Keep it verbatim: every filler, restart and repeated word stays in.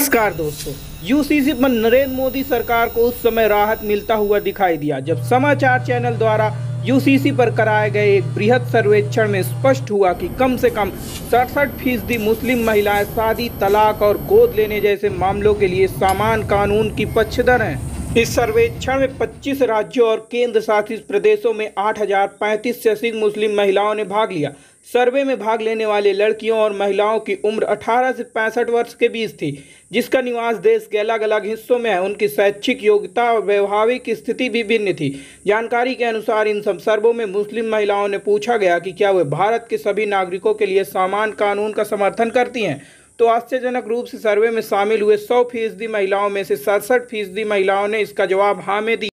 नमस्कार दोस्तों, यूसीसी पर नरेंद्र मोदी सरकार को उस समय राहत मिलता हुआ दिखाई दिया जब समाचार चैनल द्वारा यूसीसी पर कराए गए एक बृहद सर्वेक्षण में स्पष्ट हुआ कि कम से कम सड़सठ फीसदी मुस्लिम महिलाएं शादी, तलाक और गोद लेने जैसे मामलों के लिए समान कानून की पक्षधर हैं। इस सर्वेक्षण में पच्चीस राज्यों और केंद्र शासित प्रदेशों में आठ हजार पैंतीस से अधिक मुस्लिम महिलाओं ने भाग लिया। सर्वे में भाग लेने वाले लड़कियों और महिलाओं की उम्र अठारह से पैंसठ वर्ष के बीच थी, जिसका निवास देश के अलग अलग हिस्सों में है। उनकी शैक्षिक योग्यता और वैवाहिक स्थिति भी भिन्न थी। जानकारी के अनुसार इन सब सर्वों में मुस्लिम महिलाओं ने पूछा गया कि क्या वे भारत के सभी नागरिकों के लिए समान कानून का समर्थन करती हैं। तो आश्चर्यजनक रूप से सर्वे में शामिल हुए सौ फीसदी महिलाओं में से सड़सठ फीसदी महिलाओं ने इसका जवाब हाँ में दिया।